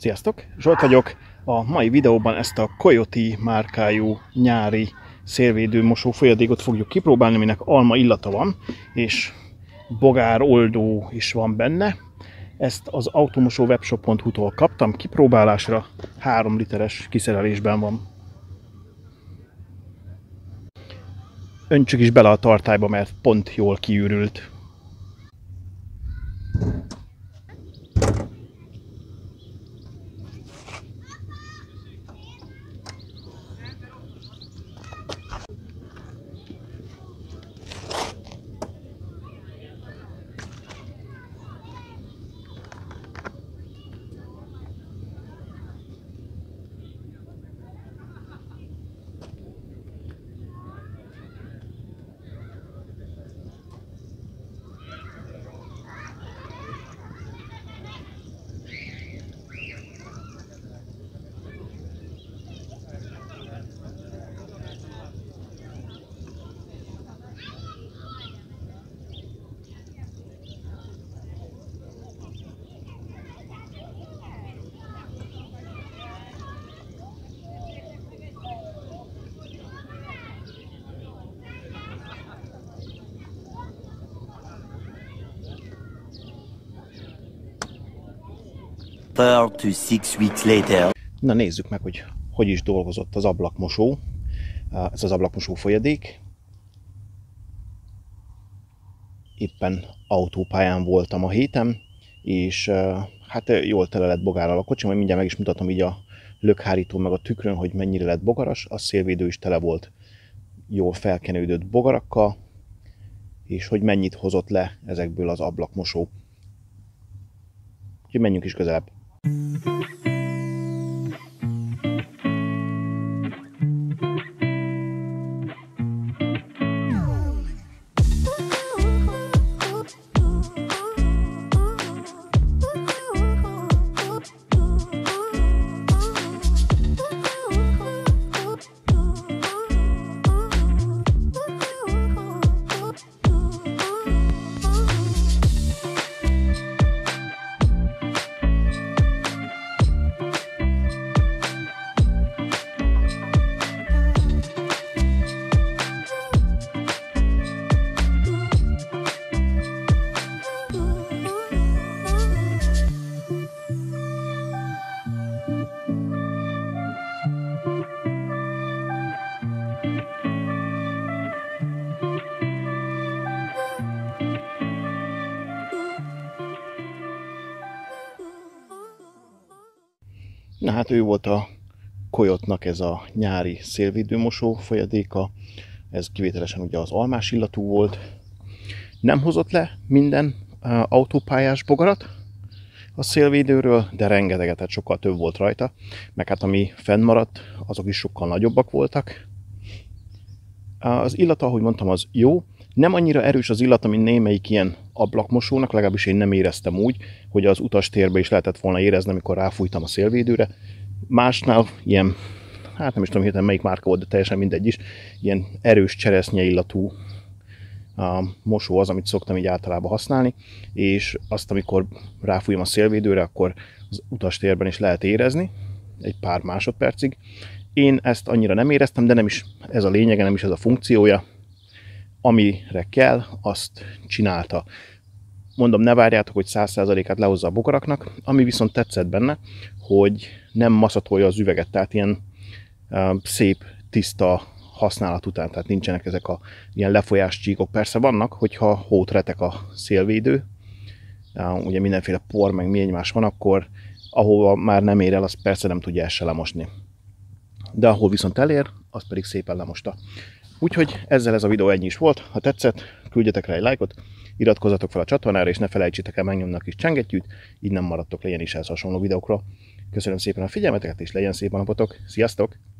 Sziasztok! Zsolt vagyok. A mai videóban ezt a Coyote márkájú nyári szélvédő mosó folyadékot fogjuk kipróbálni, aminek alma illata van, és bogár oldó is van benne. Ezt az automosówebshop.hu-tól kaptam kipróbálásra, 3 literes kiszerelésben van. Öntsük is bele a tartályba, mert pont jól kiürült. To 6 weeks later. Na nézzük meg, hogy is dolgozott az ablakmosó. Ez az ablakmosó folyadék. Éppen autópályán voltam a héten, és hát jól tele lett bogárral a kocsi, majd mindjárt meg is mutatom így a lökhárító meg a tükrön, hogy mennyire lett bogaras. A szélvédő is tele volt jól felkenődött bogarakkal, és hogy mennyit hozott le ezekből az ablakmosó. Úgyhogy menjünk is közelebb. Na hát ő volt a Coyote-nak ez a nyári szélvédőmosó folyadéka. Ez kivételesen ugye az almás illatú volt. Nem hozott le minden autópályás bogarat a szélvédőről, de rengeteget, tehát sokkal több volt rajta. Meg hát ami fennmaradt, azok is sokkal nagyobbak voltak. Az illata, ahogy mondtam, az jó. Nem annyira erős az illata, mint némelyik ilyen ablakmosónak, legalábbis én nem éreztem úgy, hogy az utastérbe is lehetett volna érezni, amikor ráfújtam a szélvédőre. Másnál ilyen, hát nem is tudom hirtelen melyik márka volt, de teljesen mindegy is, ilyen erős cseresznye illatú mosó az, amit szoktam így általában használni, és azt, amikor ráfújom a szélvédőre, akkor az utastérben is lehet érezni, egy pár másodpercig. Én ezt annyira nem éreztem, de nem is ez a lényege, nem is ez a funkciója. Amire kell, azt csinálta. Mondom, ne várjátok, hogy 100%-át lehozza a bogaraknak. Ami viszont tetszett benne, hogy nem maszatolja az üveget, tehát ilyen szép, tiszta használat után, tehát nincsenek ezek a ilyen lefolyás csíkok. Persze vannak, hogyha hót retek a szélvédő, ugye mindenféle por, meg mi egymás van, akkor ahova már nem ér el, azt persze nem tudja ezt se lemosni. De ahol viszont elér, azt pedig szépen lemosta. Úgyhogy ezzel ez a videó ennyi is volt. Ha tetszett, küldjetek rá egy lájkot, iratkozzatok fel a csatornára, és ne felejtsétek el megnyomni a kis csengettyűt, így nem maradtok le ilyen is ehhez hasonló videókról. Köszönöm szépen a figyelmeteket, és legyen szép napotok! Sziasztok!